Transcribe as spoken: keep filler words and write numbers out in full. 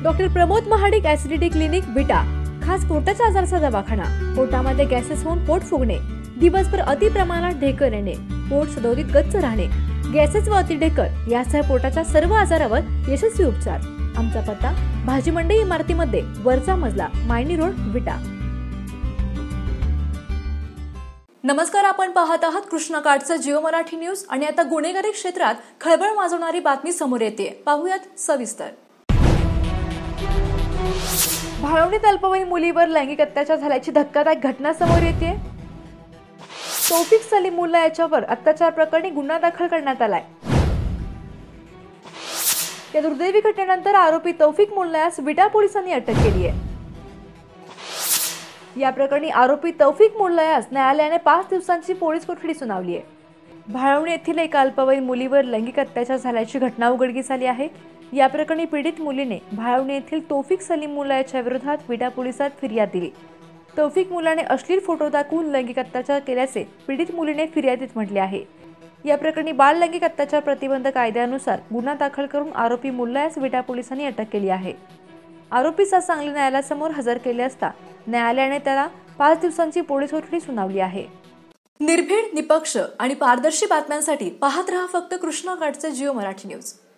Doctor Pramod Mahadik acidity clinic Vita, खास पोटाच्या आजाराचा दवाखाना। पोटामध्ये गॅसेस होऊन पोट फुगणे, दिवसभर अति प्रमाणात ढेकर येणे, पोट सदोदित गच्च राहणे, गॅसेस व अति ढेकर यासह पोटाच्या सर्व आजारावर यशस्वी उपचार। आमचा पत्ता भाजी मंडई इमारतीमध्ये, वरचा मजला, मायनी रोड, विटा। नमस्कार, आपण पाहत आहात कृष्णा कार्डचा जिओ मराठी न्यूज आणि आता गुन्हेगारी क्षेत्रात खळबळ माजवणारी बातमी समोर येते, पाहूयात सविस्तर। भाळवणीत अल्पवयीन मुलीवर लैंगिक अत्याचार झाल्याची धक्कादायक घटना समोर येते। तौफिक सलीम मुल्ला याच्यावर अत्याचार प्रकरणी गुन्हा दाखल करण्यात आलाय। या दुर्दैवी घटनेनंतर आरोपी तौफिक मुल्ला यास विटा पोलिसांनी अटक केली आहे। या प्रकरणी आरोपी तौफिक मुल्ला यास न्यायालयाने पाच दिवसांची पोलीस कोठडी सुनावली आहे। भाळवणी येथील एका अल्पवयीन मुलीवर लैंगिक अत्याचार झाल्याची घटना उघडकीस आली आहे। या प्रकरणी पीडित मुलीने भाळवणी येथील तौफिक सलीम मुल्ला याच्या विरोधात विटा पोलिसात फिर्याद दिली। तौफिक मुल्लाने अश्लील फोटो दाखवून लैंगिक अत्याचार केल्याचे पीडित मुलीने फिर्यादीत म्हटले आहे। या प्रकरणी बाल लैंगिक अत्याचार प्रतिबंध कायद्यानुसार गुन्हा दाखल करून आरोपी मुल्ला यास विटा पोलिसांनी अटक केली आहे। आरोपीस आज सांगली न्यायालयासमोर हजर केले असता न्यायालयाने त्याला पाच दिवसांची पोलीस कोठडी सुनावली आहे। निर्भीड, निपक्ष आणि पारदर्शी बातम्यांसाठी पाहत रहा फक्त कृष्णा कार्डचा जिओ मराठी न्यूज।